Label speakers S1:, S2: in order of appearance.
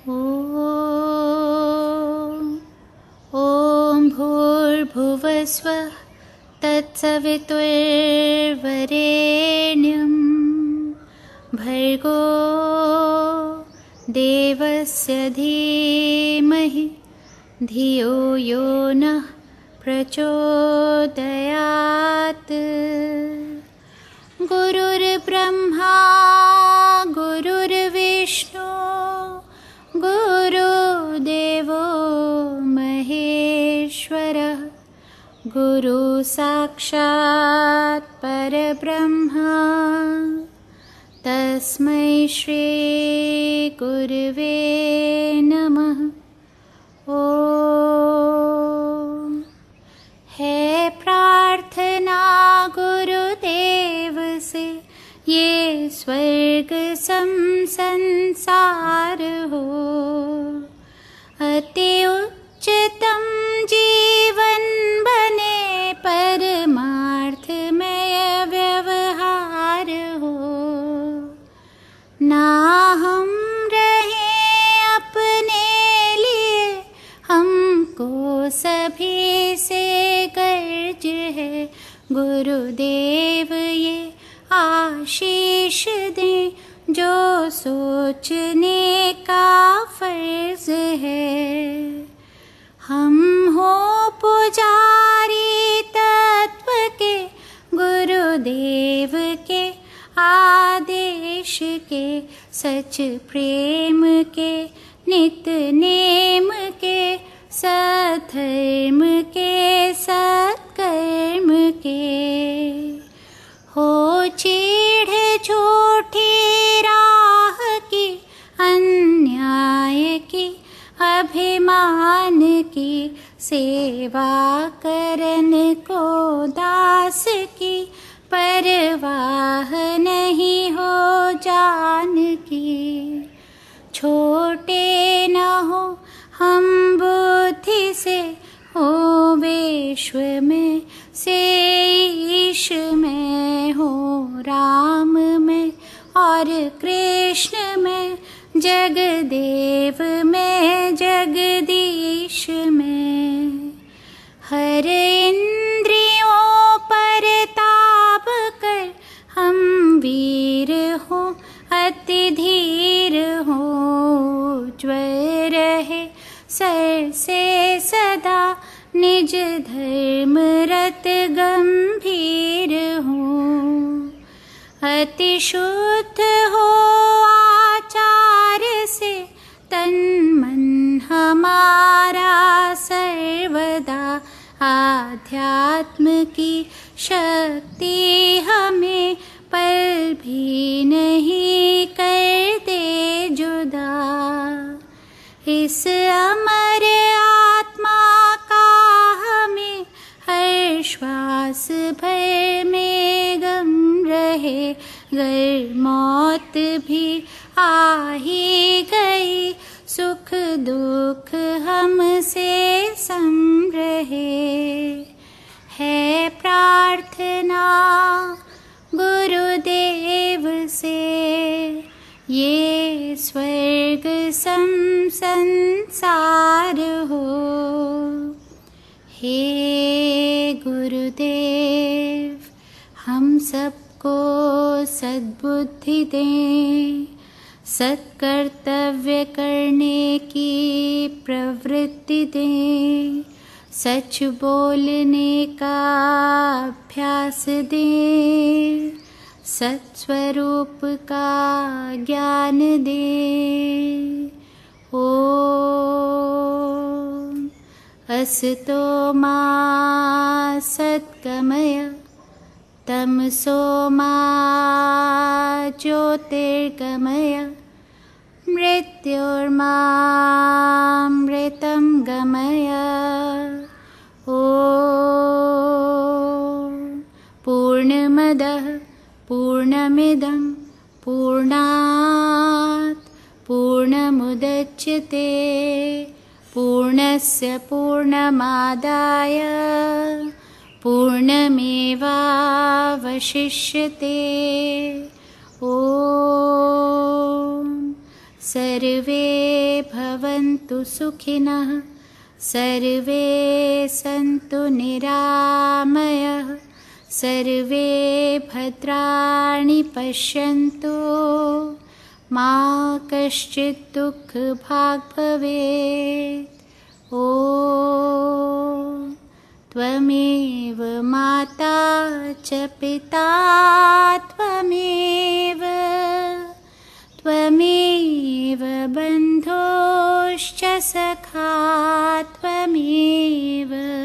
S1: ॐ भूर्भुवस्वः तत्सवितुर्वरेण्यं भर्गो देवस्य धीमहि धियो यो नः प्रचोदयात्। गुरुर्ब्रह्मा गुरुर्विष्णु गुरुदेवो महेश्वरः गुरु साक्षात् परब्रह्मा तस्मै श्री गुरुवे नमः। ॐ है प्रार्थना गुरुदेव से ये स्वर्ग संसार हो, अति उच्चतम जीवन बने परमार्थमय व्यवहार हो। ना हम रहे अपने लिए, हमको सभी से गर्ज है। गुरुदेव ये आशीष दें जो सोचने का फर्ज है। हम हो पुजारी तत्व के, गुरुदेव के आदेश के, सच प्रेम के, नित्य नेम के, सधर्म के, सत्कर्म के। हो चीढ़ झूठी राह की, अन्याय की, अभिमान की, सेवा करन को दास की, परवाह नहीं हो जान की। छोटे न हो हम बुद्धि से, हो विश्व में से ईश में, हो राम में और कृष्ण में, जगदेव में जगदीश में। हर इंद्रियों पर ताप कर हम वीर हो, अति धीर हो, ज्वर रहे सर से सदा, निज धर्म रत गंभीर हो। अति शुद्ध हो आचार से, तन मन हमारा सर्वदा, आध्यात्म की शक्ति हमें पल भी नहीं कर दे जुदा। इस अमर आत्मा का हमें हर श्वास भर में गम रहे। गर मौत भी आ ही गई, सुख दुख हमसे सम रहे। है प्रार्थना गुरुदेव से ये स्वर्ग संसार हो। हे गुरुदेव हम सबको सद्बुद्धि दें, सत्कर्तव्य करने की प्रवृत्ति दें, सच बोलने का अभ्यास दें, सत्स्वरूप का ज्ञान दें। ओम असतो मा सद्गमय, तमसो मा ज्योतिर्गमय, मृत्योर्मामृतं गमय। ॐ पूर्णमदः पूर्णमिदं पूर्णात् पूर्णमुदच्यते, पूर्णस्य पूर्णमादाय पूर्णमेवावशिष्यते। ॐ सर्वे भवन्तु सुखिनः सर्वे सन्तु निरामयः सर्वे भद्राणि पश्यन्तु मा कश्चित् दुःखभाग् भवेत्। ॐ त्वमेव माता च पिता त्वमेव बन्धुश्च सखा त्वमेव